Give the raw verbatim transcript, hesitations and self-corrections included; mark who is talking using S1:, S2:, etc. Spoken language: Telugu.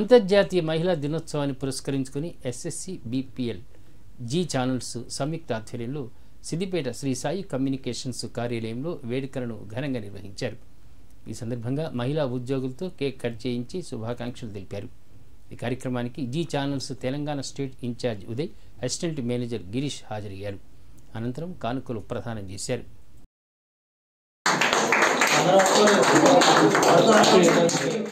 S1: అంతర్జాతీయ మహిళా దినోత్సవాన్ని పురస్కరించుకుని ఎస్ఎస్సి బీపీఎల్ జీ ఛానల్స్ సంయుక్త ఆధ్వర్యంలో సిద్దిపేట శ్రీ సాయి కమ్యూనికేషన్స్ కార్యాలయంలో వేడుకలను ఘనంగా నిర్వహించారు. ఈ సందర్భంగా మహిళా ఉద్యోగులతో కేక్ కట్ చేయించి శుభాకాంక్షలు తెలిపారు. ఈ కార్యక్రమానికి Zee channels Telangana state incharge Uday, assistant manager Girish హాజరయ్యారు. అనంతరం కానుకలు ప్రదానం చేశారు.